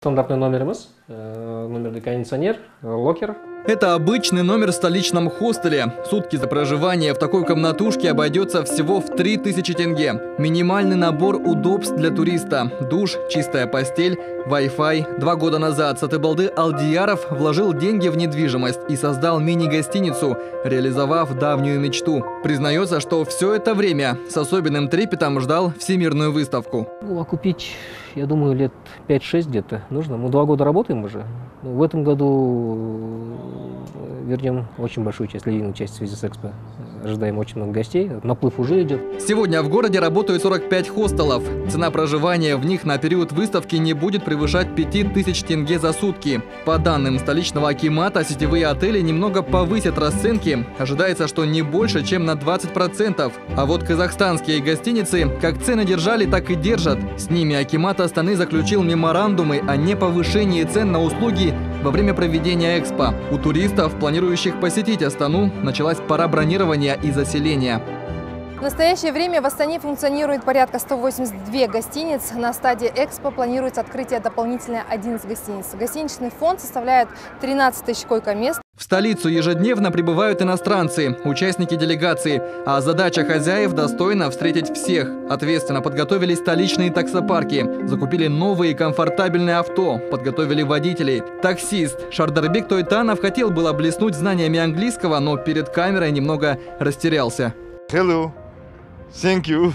Стандартный номерimiz, номерный кондиционер, локер. Это обычный номер в столичном хостеле. Сутки за проживание в такой комнатушке обойдется всего в 3000 тенге. Минимальный набор удобств для туриста. Душ, чистая постель, Wi-Fi. 2 года назад Сатыбалды Алдияров вложил деньги в недвижимость и создал мини-гостиницу, реализовав давнюю мечту. Признается, что все это время с особенным трепетом ждал всемирную выставку. Окупить, я думаю, лет 5-6 где-то нужно. Мы 2 года работаем уже. В этом году вернем очень большую часть, львиную часть в связи с Экспо. Ожидаем очень много гостей. Наплыв уже идет. Сегодня в городе работают 45 хостелов. Цена проживания в них на период выставки не будет превышать 5000 тенге за сутки. По данным столичного акимата, сетевые отели немного повысят расценки. Ожидается, что не больше, чем на 20%. А вот казахстанские гостиницы как цены держали, так и держат. С ними акимат Астаны заключил меморандумы о неповышении цен на услуги во время проведения Экспо. У туристов, планирующих посетить Астану, началась пора бронирования и заселения. В настоящее время в Астане функционирует порядка 182 гостиниц. На стадии Экспо планируется открытие дополнительно 11 гостиниц. Гостиничный фонд составляет 13 тысяч койко-мест. В столицу ежедневно прибывают иностранцы, участники делегации. А задача хозяев достойно встретить всех. Ответственно подготовили столичные таксопарки. Закупили новые комфортабельные авто. Подготовили водителей. Таксист Шардарбек Тойтанов хотел было блеснуть знаниями английского, но перед камерой немного растерялся. Hello. Thank you.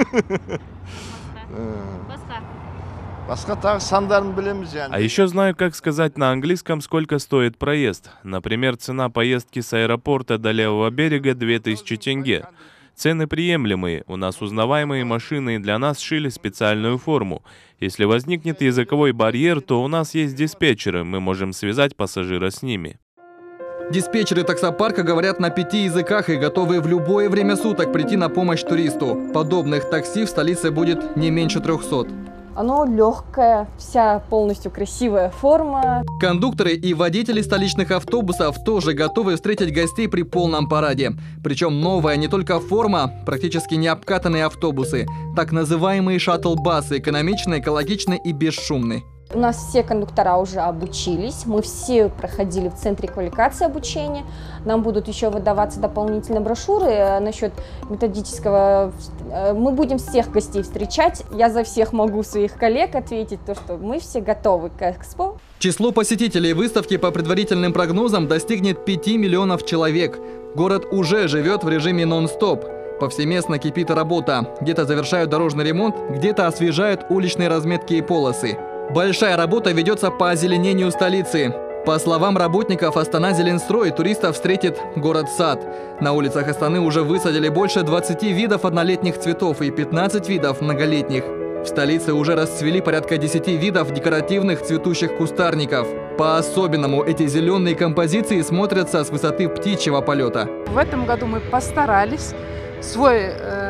А еще знаю, как сказать на английском, сколько стоит проезд. Например, цена поездки с аэропорта до левого берега 2000 тенге. Цены приемлемые, у нас узнаваемые машины, и для нас шили специальную форму. Если возникнет языковой барьер, то у нас есть диспетчеры, мы можем связать пассажира с ними. Диспетчеры таксопарка говорят на 5 языках и готовы в любое время суток прийти на помощь туристу. Подобных такси в столице будет не меньше 300. Оно легкое, вся полностью красивая форма. Кондукторы и водители столичных автобусов тоже готовы встретить гостей при полном параде. Причем новая не только форма, практически не обкатанные автобусы. Так называемые шаттл-басы, экономичные, экологичные и бесшумные. У нас все кондуктора уже обучились, мы все проходили в центре квалификации обучения. Нам будут еще выдаваться дополнительные брошюры насчет методического. Мы будем всех гостей встречать. Я за всех могу своих коллег ответить, то, что мы все готовы к Экспо. Число посетителей выставки по предварительным прогнозам достигнет 5 миллионов человек. Город уже живет в режиме нон-стоп. Повсеместно кипит работа. Где-то завершают дорожный ремонт, где-то освежают уличные разметки и полосы. Большая работа ведется по озеленению столицы. По словам работников Астана-Зеленстрой, туристов встретит город-сад. На улицах Астаны уже высадили больше 20 видов однолетних цветов и 15 видов многолетних. В столице уже расцвели порядка 10 видов декоративных цветущих кустарников. По-особенному эти зеленые композиции смотрятся с высоты птичьего полета. В этом году мы постарались свой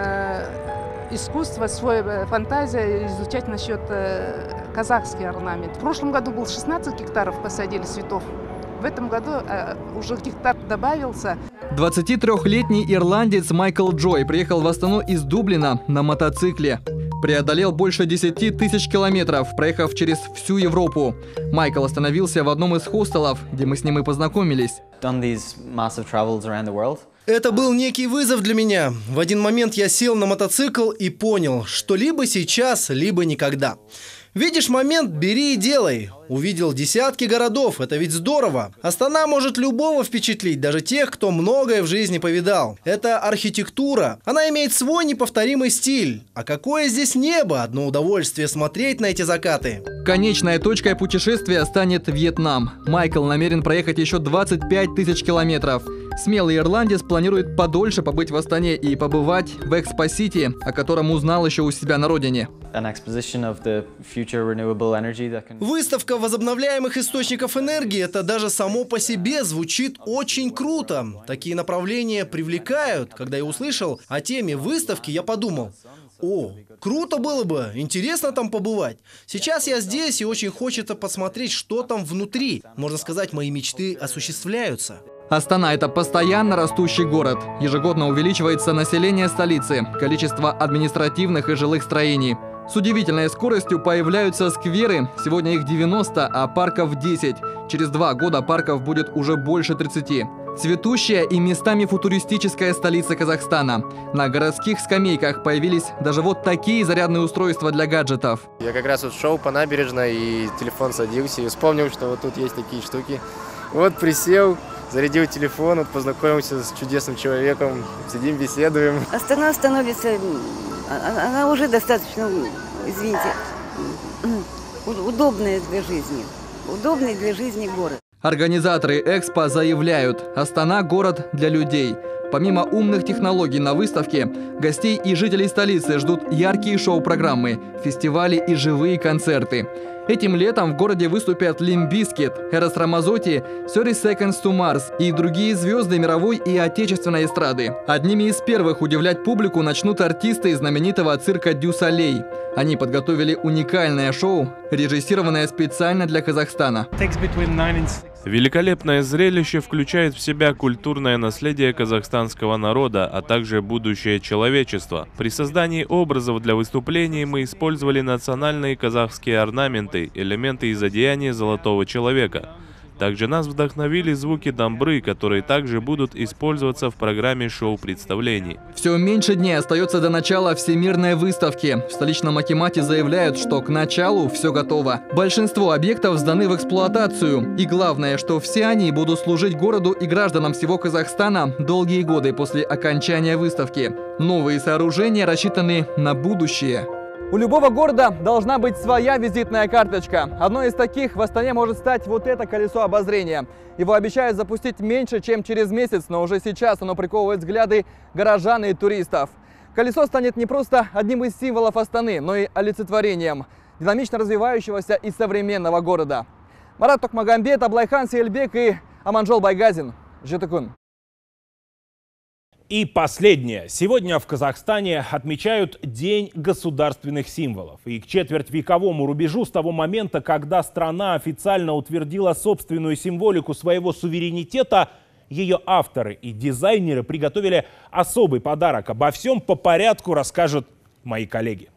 искусство, свою фантазию изучать насчет казахский орнамент. В прошлом году был 16 гектаров посадили цветов. В этом году уже гектар добавился. 23-летний ирландец Майкл Джой приехал в Астану из Дублина на мотоцикле. Преодолел больше 10 тысяч километров, проехав через всю Европу. Майкл остановился в одном из хостелов, где мы с ним и познакомились. Это был некий вызов для меня. В один момент я сел на мотоцикл и понял, что либо сейчас, либо никогда. Видишь момент, бери и делай. Увидел десятки городов, это ведь здорово. Астана может любого впечатлить, даже тех, кто многое в жизни повидал. Это архитектура. Она имеет свой неповторимый стиль. А какое здесь небо, одно удовольствие смотреть на эти закаты. Конечной точкой путешествия станет Вьетнам. Майкл намерен проехать еще 25 тысяч километров. Смелый ирландец планирует подольше побыть в Астане и побывать в Экспо-Сити, о котором узнал еще у себя на родине. Выставка возобновляемых источников энергии – это даже само по себе звучит очень круто. Такие направления привлекают. Когда я услышал о теме выставки, я подумал: о, круто было бы, интересно там побывать. Сейчас я здесь и очень хочется посмотреть, что там внутри. Можно сказать, мои мечты осуществляются. Астана – это постоянно растущий город. Ежегодно увеличивается население столицы, количество административных и жилых строений. С удивительной скоростью появляются скверы. Сегодня их 90, а парков 10. Через 2 года парков будет уже больше 30. Цветущая и местами футуристическая столица Казахстана. На городских скамейках появились даже вот такие зарядные устройства для гаджетов. Я как раз вот шел по набережной, и телефон садился, и вспомнил, что вот тут есть такие штуки. Вот присел, зарядил телефон, вот познакомился с чудесным человеком, сидим, беседуем. Астана становится, она уже достаточно, извините, удобная для жизни. Удобный для жизни город. Организаторы Экспо заявляют, Астана – город для людей. Помимо умных технологий на выставке, гостей и жителей столицы ждут яркие шоу-программы, фестивали и живые концерты. Этим летом в городе выступят Limp Bizkit, Эрос Рамазотти, 30 Seconds to Mars и другие звезды мировой и отечественной эстрады. Одними из первых удивлять публику начнут артисты из знаменитого цирка Дю Солей. Они подготовили уникальное шоу, режиссированное специально для Казахстана. Великолепное зрелище включает в себя культурное наследие казахстанского народа, а также будущее человечества. При создании образов для выступлений мы использовали национальные казахские орнаменты, элементы из одеяния золотого человека. Также нас вдохновили звуки дамбры, которые также будут использоваться в программе шоу-представлений. Все меньше дней остается до начала Всемирной выставки. В столичном акимате заявляют, что к началу все готово. Большинство объектов сданы в эксплуатацию. И главное, что все они будут служить городу и гражданам всего Казахстана долгие годы после окончания выставки. Новые сооружения рассчитаны на будущее. У любого города должна быть своя визитная карточка. Одной из таких в Астане может стать вот это колесо обозрения. Его обещают запустить меньше, чем через месяц, но уже сейчас оно приковывает взгляды горожан и туристов. Колесо станет не просто одним из символов Астаны, но и олицетворением динамично развивающегося и современного города. Марат Токмагамбет, Аблайхан Сейлбек и Аманжол Байгазин. Жетыкун. И последнее. Сегодня в Казахстане отмечают День государственных символов. И к четвертьвековому рубежу, с того момента, когда страна официально утвердила собственную символику своего суверенитета, ее авторы и дизайнеры приготовили особый подарок. Обо всем по порядку расскажут мои коллеги.